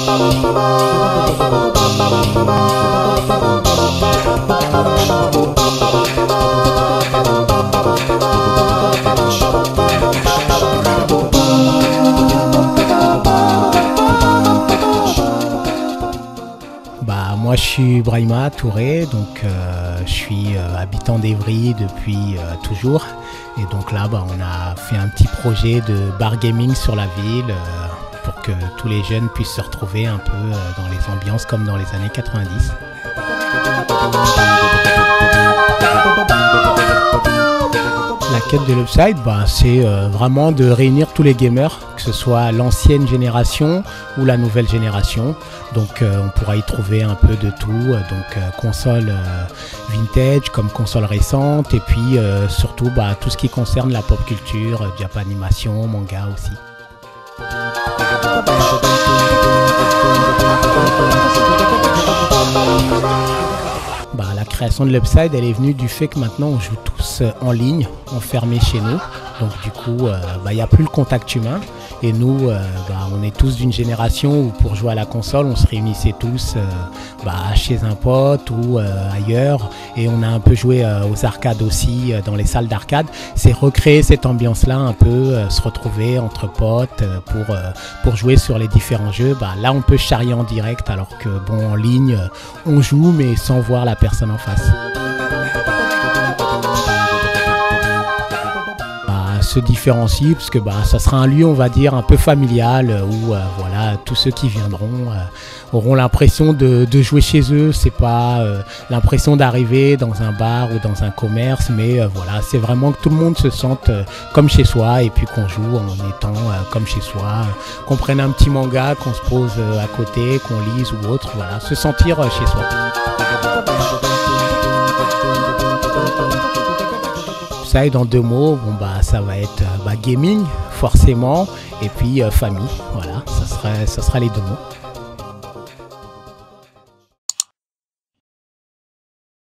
Moi je suis Brahima Touré, donc je suis habitant d'Evry depuis toujours, et donc là on a fait un petit projet de bar gaming sur la ville pour que tous les jeunes puissent se retrouver un peu dans les ambiances comme dans les années 90. La quête de l'Upside, c'est vraiment de réunir tous les gamers, que ce soit l'ancienne génération ou la nouvelle génération. Donc on pourra y trouver un peu de tout, donc consoles vintage comme consoles récentes, et puis surtout tout ce qui concerne la pop culture, Japanimation, manga aussi. La création de l'Upside, elle est venue du fait que maintenant on joue tous en ligne, enfermés chez nous. Donc du coup, il n'y a plus le contact humain. Et nous, on est tous d'une génération où pour jouer à la console, on se réunissait tous chez un pote ou ailleurs. Et on a un peu joué aux arcades aussi, dans les salles d'arcade. C'est recréer cette ambiance-là un peu, se retrouver entre potes pour jouer sur les différents jeux. Là, on peut charrier en direct, alors que en ligne, on joue mais sans voir la personne en face. Se différencie parce que ça sera un lieu, on va dire, un peu familial où tous ceux qui viendront auront l'impression de jouer chez eux. C'est pas l'impression d'arriver dans un bar ou dans un commerce, mais c'est vraiment que tout le monde se sente comme chez soi, et puis qu'on joue en étant comme chez soi, qu'on prenne un petit manga, qu'on se pose à côté, qu'on lise ou autre, se sentir chez soi. En 2 mots, ça va être gaming forcément, et puis famille, ça sera les 2 mots.